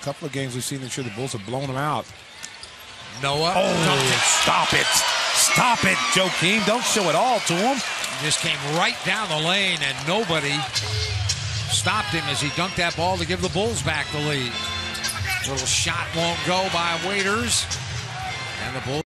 couple of games we've seen this year, the Bulls have blown them out. Noah. Stop it. Stop it, Joakim. Don't show it all to him. He just came right down the lane, and nobody stopped him as he dunked that ball to give the Bulls back the lead. Little shot won't go by Waiters. And the Bulls